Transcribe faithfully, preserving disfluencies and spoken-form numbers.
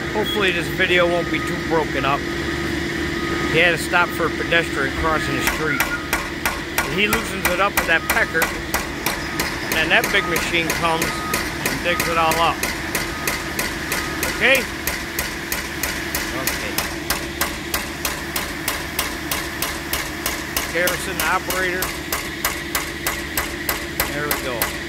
Hopefully this video won't be too broken up. He had to stop for a pedestrian crossing the street. And he loosens it up with that pecker, and then that big machine comes and digs it all up. Okay? Okay. Harrison, the operator. There we go.